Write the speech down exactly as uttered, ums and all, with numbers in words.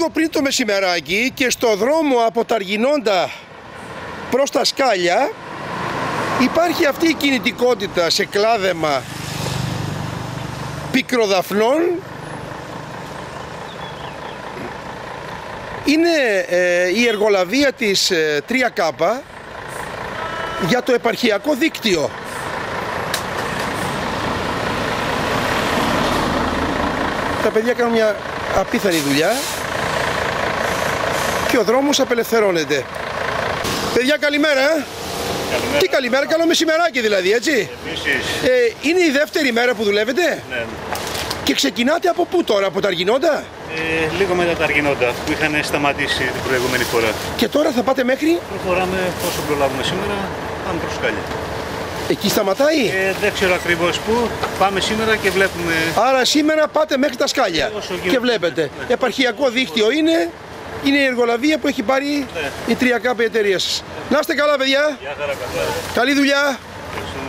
λίγο πριν το μεσημεράκι και στο δρόμο από τα Αργινόντα προς τα Σκάλια υπάρχει αυτή η κινητικότητα σε κλάδεμα πικροδαφνών. Είναι ε, η εργολαβία της ε, τρία κάπα για το επαρχιακό δίκτυο. Τα παιδιά κάνουν μια απίθανη δουλειά και ο δρόμος απελευθερώνεται. Παιδιά, καλημέρα. Καλημέρα. Τι καλημέρα, καλό μεσημεράκι δηλαδή, έτσι. Ε, είναι η δεύτερη μέρα που δουλεύετε. Ναι. Και ξεκινάτε από πού τώρα, από τα Αργινόντα? Ε, λίγο μετά τα Αργινόντα που είχαν σταματήσει την προηγούμενη φορά. Και τώρα θα πάτε μέχρι? Προχωράμε όσο προλάβουμε σήμερα, πάμε προς Σκάλια. Εκεί σταματάει? Ε, δεν ξέρω ακριβώς πού, πάμε σήμερα και βλέπουμε. Άρα σήμερα πάτε μέχρι τα Σκάλια και βλέπετε. Ναι. Επαρχιακό δίκτυο είναι, είναι η εργολαβία που έχει πάρει ναι. η τρία κάπα εταιρεία σας. Να είστε καλά, παιδιά. Γεια χαρά, καλά. Καλή δουλειά.